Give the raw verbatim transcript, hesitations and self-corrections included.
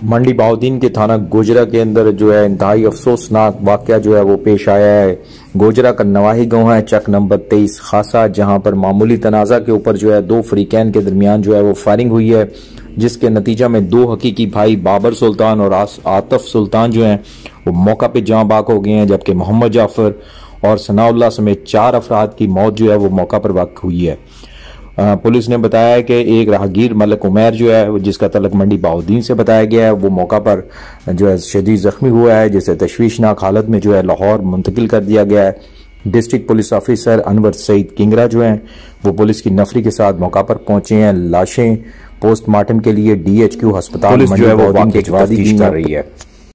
मंडी बहाउद्दीन के थाना गोजरा के अंदर जो है इंतहाई अफसोसनाक वाकया जो है वो पेश आया है। गोजरा का नवाही गांव है, चक नंबर तेईस खासा, जहां पर मामूली तनाजा के ऊपर जो है दो फरीकैन के दरमियान जो है वो फायरिंग हुई है, जिसके नतीजा में दो हकीकी भाई बाबर सुल्तान और आतफ सुल्तान जो है वो मौका पे जाँ बाक हो गए हैं, जबकि मोहम्मद जाफर और सनाउल्लाह समेत चार अफराद की मौत जो है वो मौका पर वाक़ हुई है। पुलिस ने बताया है कि एक राहगीर मलक उमैर जो है जिसका तलक मंडी बहाउद्दीन से बताया गया है, वो मौका पर जो है शदीद जख्मी हुआ है, जिसे तशवीशनाक हालत में जो है लाहौर मुंतकिल कर दिया गया है। District police officer Anwar Saeed Kingra जो हैं वो पुलिस की नफरी के साथ मौका पर पहुंचे हैं। लाशें पोस्टमार्टम के लिए डी एच क्यू अस्पताल पुलिस जो है वो मंडी बहाउद्दीन के जवाब दी जा रही है।